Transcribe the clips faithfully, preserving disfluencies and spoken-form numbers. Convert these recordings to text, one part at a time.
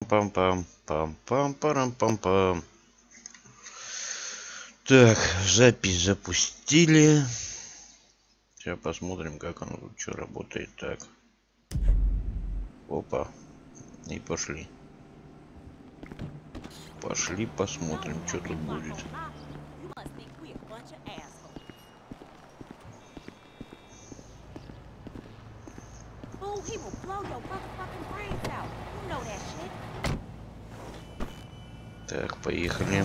Пам-пам-пам. Пам-пам-парам-пам-пам. Так, запись запустили. Сейчас посмотрим, как оно тут что работает. Так. Опа. И пошли. Пошли посмотрим, что тут будет. Так, поехали.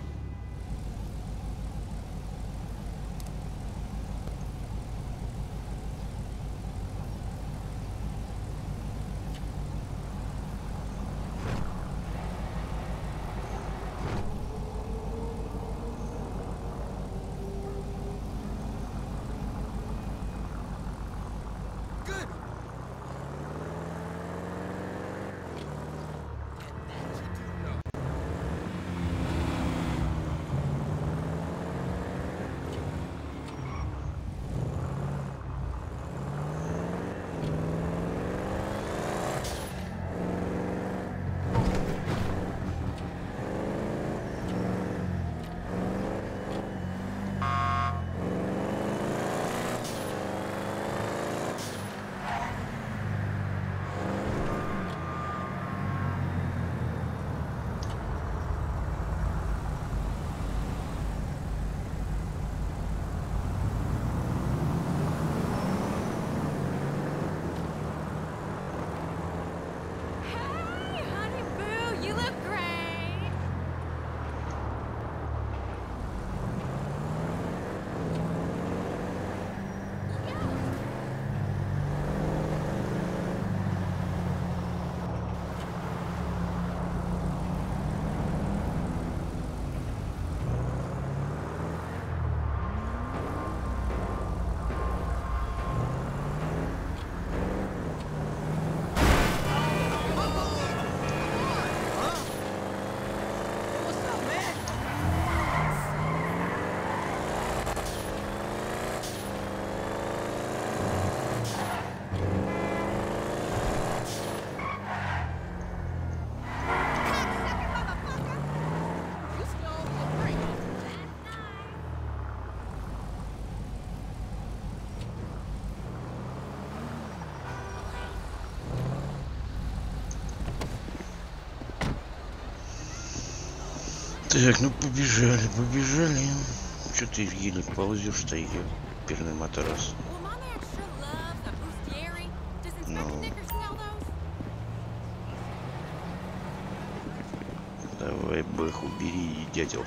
Так, ну побежали, побежали. Че ты еле ползешь-то, ёперный матрас? Ну. Давай, бэх, убери, дятел.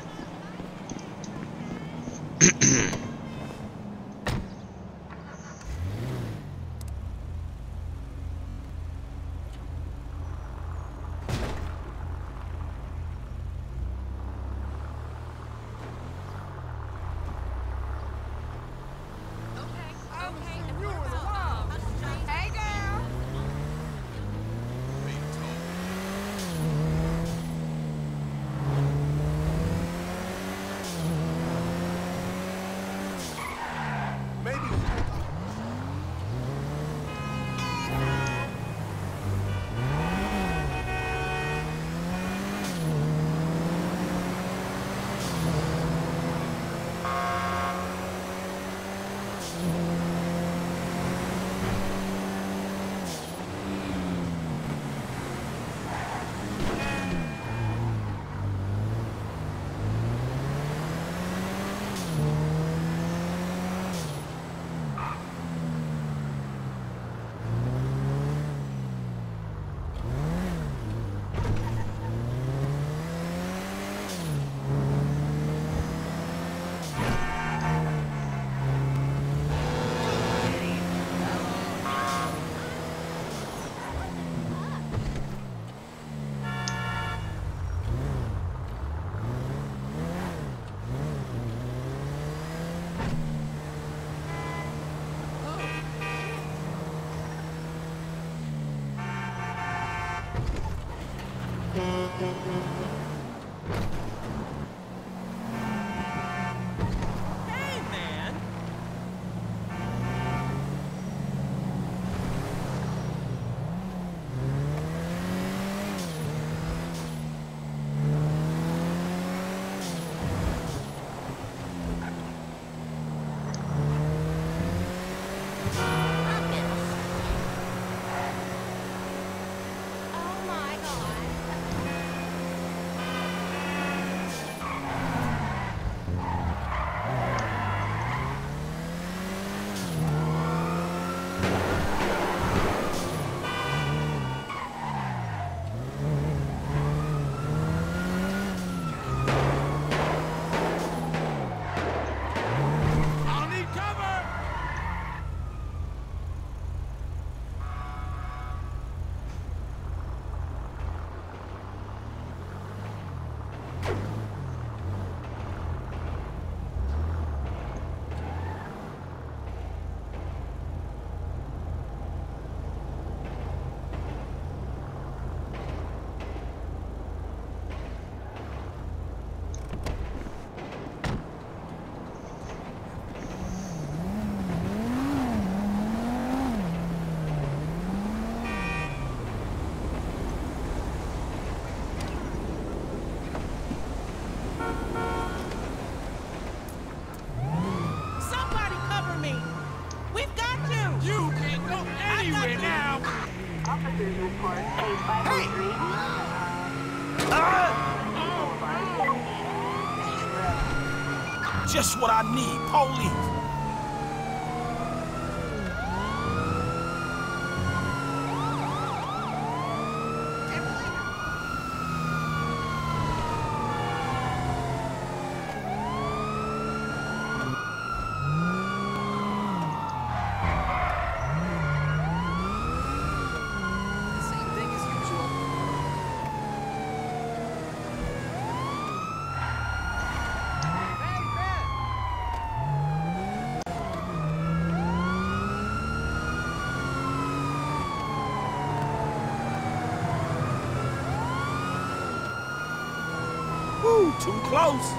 Just what I need, police. Woo, too close.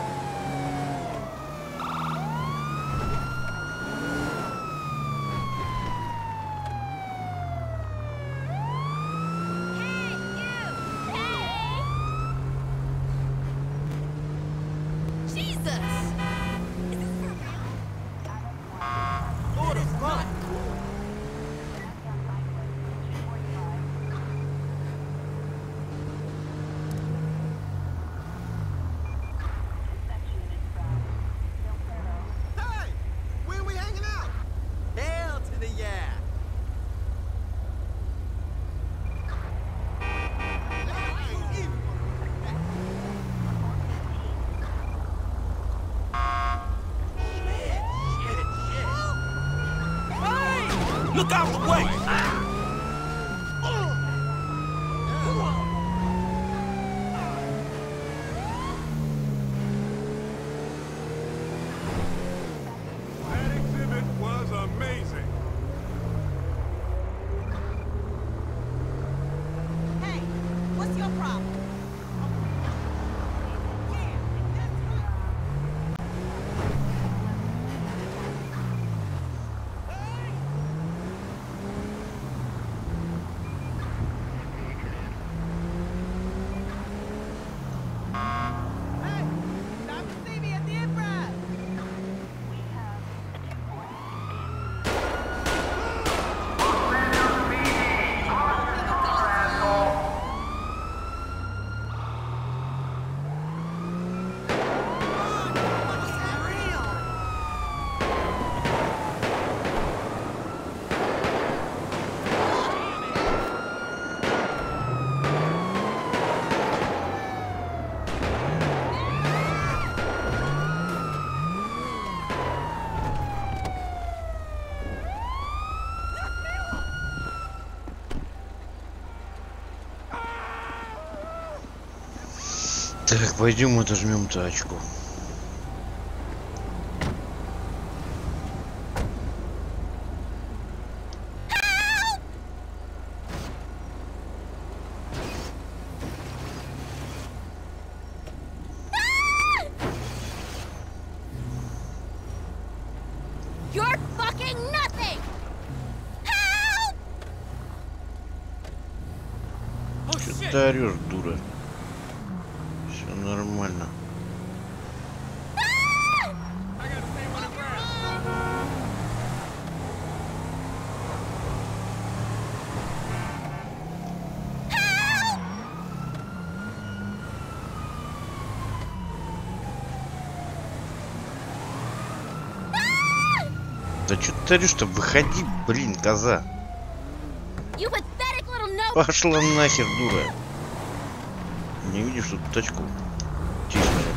Look out the way! That exhibit was amazing. Hey, what's your problem? Так, пойдем отожмем тачку. You're fucking nothing! Help! Что ты орешь, дура? Все нормально. Да что ты орешь-то? Выходи, блин, коза. Пошла нахер, дура. Не видишь, тут тачку тиснули.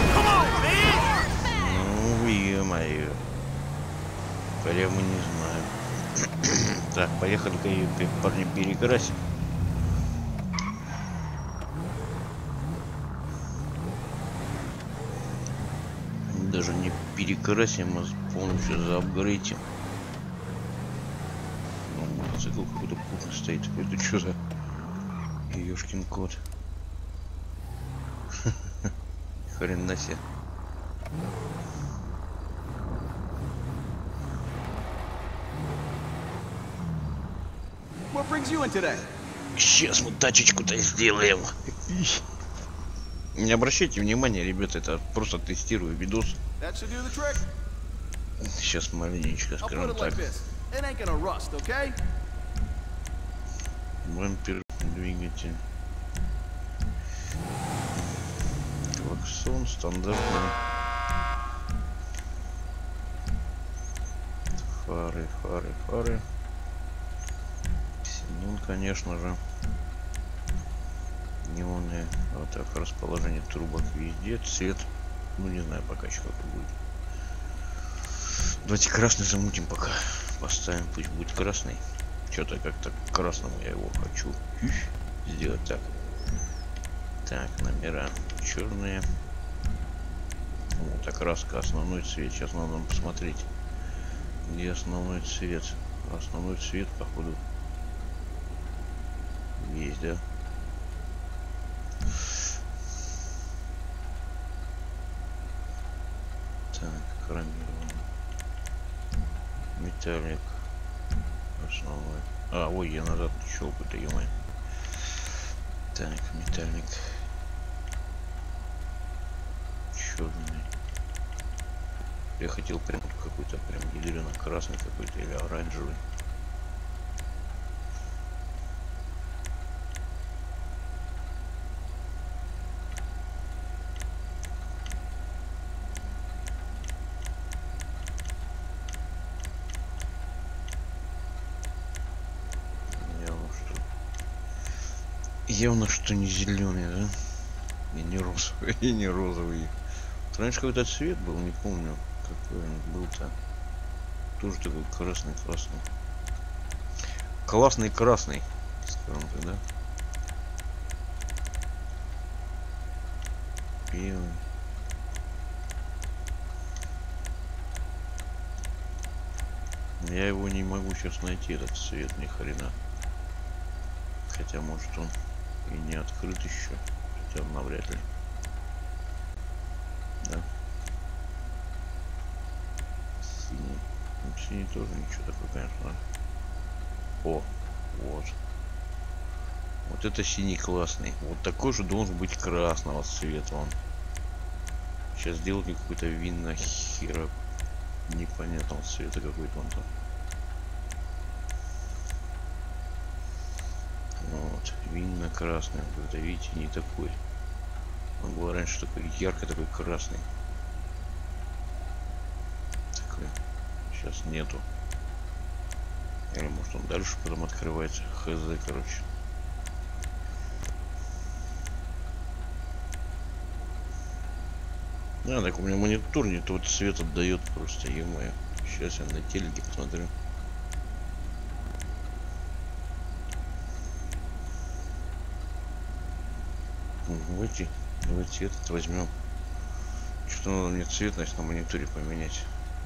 Ну, е-мое. Прямо не знаю. Так, поехали-ка ее, парни, перекрасим. даже не перекрасим, а полностью заапгрейдим. Ну, мотоцикл какой-то путный стоит. Это что за ёшкин кот? Хрена себе. What brings you in today? Сейчас мы тачечку-то сделаем. Не обращайте внимания, ребята, это просто тестирую видос. That should do the trick. Сейчас маленечко, I'll put скажем it like так. this. It ain't gonna rust, okay? Бампер, двигатель. Клаксон стандартный. Фары, фары, фары. Ксенон, конечно же. Неоны. Вот так, расположение трубок везде. Цвет. Ну, не знаю пока еще как будет. Давайте красный замутим пока. Поставим, пусть будет красный. Что-то как-то к красному я его хочу сделать так. Так, номера черные. Вот так, краска, основной цвет. Сейчас надо нам посмотреть, где основной цвет. Основной цвет, походу, есть, да? Так, хромированный. Металлик. Основной. А, ой, я назад щелку-то, ё-моё. Так, металлик. Черный. Я хотел прям какой-то прям ядрёно красный какой-то или оранжевый. Явно, что не зеленый, да? И не розовый, и не розовый. Раньше какой-то цвет был, не помню, какой он был-то. Тоже такой красный-красный. Классный красный, скажем так, да? Белый. Я его не могу сейчас найти, этот цвет, ни хрена. Хотя, может, он и не открыт еще, хотя навряд ли. Да. Синий. Ну, синий тоже ничего такого, конечно. О, вот. Вот это синий классный. Вот такой же должен быть красного цвета он. Сейчас сделать какой-то винно хера непонятного цвета какой-то он там. Вот, винно-красный, вот это, видите, не такой. Он был раньше такой ярко, такой красный. Такой. Сейчас нету. Или может он дальше потом открывается. Хз, короче. А, так у меня монитор не тот цвет отдает просто, е-мое. Сейчас я на телеке посмотрю. Давайте, давайте этот возьмем. Что-то надо мне цветность на мониторе поменять.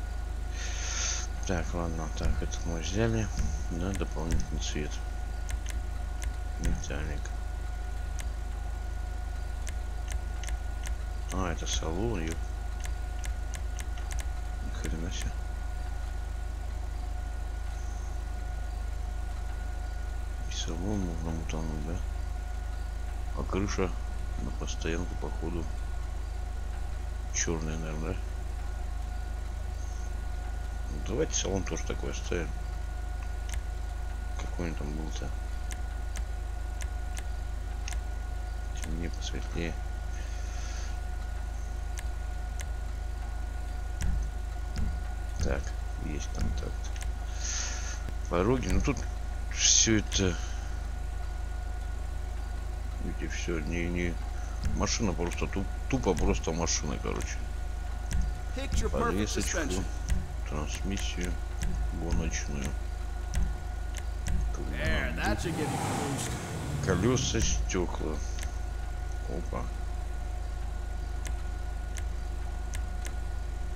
Так, ладно, так, этот мы взяли. Да, дополнительный цвет. Металлик. А, это салон, ёп. Ни хрена себе. И салон можно мутануть, да? А крыша на постоянку, походу, черная, наверное, да? Ну, давайте салон тоже такой оставим. Какой он там был-то? Темнее, посветлее. Так, есть контакт. Пороги, ну тут все это, видите, все не не машина, просто туп, тупо просто машина, короче. Подвесочку, трансмиссию гоночную, колеса, стекла. Опа.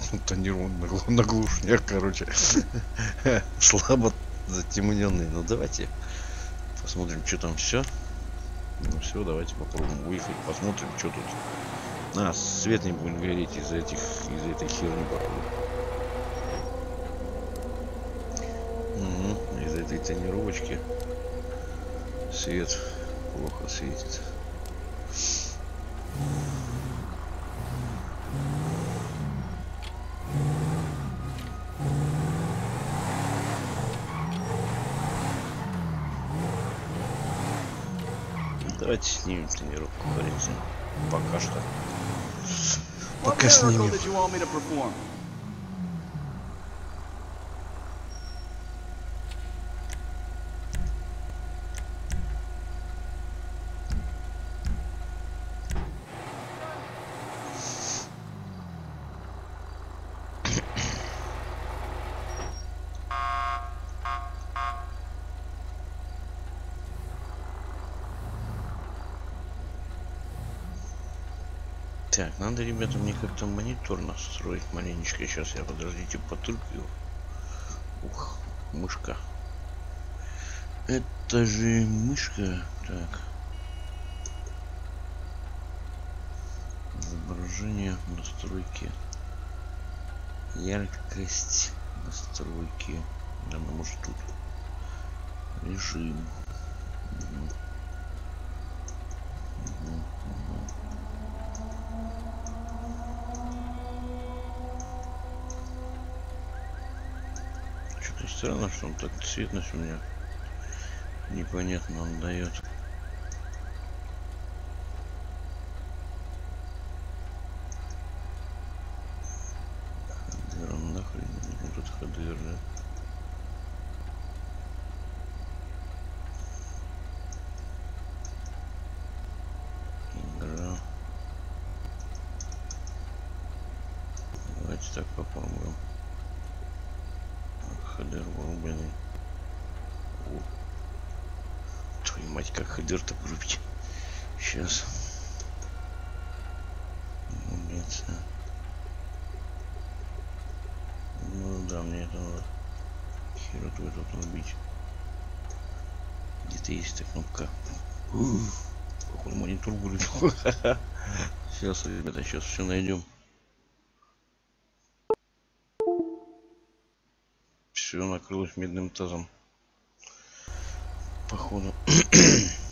Тонированный на глушняк, короче. Слабо затемненный. Ну давайте посмотрим, что там все. Ну все, давайте попробуем выехать, посмотрим, что тут. А, свет не будет гореть из-за этих, из-за этой херни, походу. Угу, из-за этой тонировочки свет плохо светит. Давайте снимем тренировку коррекции. Пока что. What Пока miracle снимем. did you want me to perform? Так, надо, ребята, мне как-то монитор настроить маленечко. Сейчас я, подождите, потыркаю. Ух, мышка. Это же мышка. Так. Изображение, настройки. Яркость, настройки. Да, ну может тут. Режим. Угу. Угу, угу. Что-то странно, что он так цветность у меня непонятно он дает. Хадер, нахрен вот этот хадер, да? Игра. Давайте так попробуем. Хедер вырубленный. О. Твою мать, как хедер-то вырубить? Сейчас. Убийца. Ну да, мне это надо. Херу твою тут убить. Где-то есть эта кнопка. Какой монитор вырубил. Сейчас, ребята, сейчас все найдем. Все накрылось медным тазом. Походу.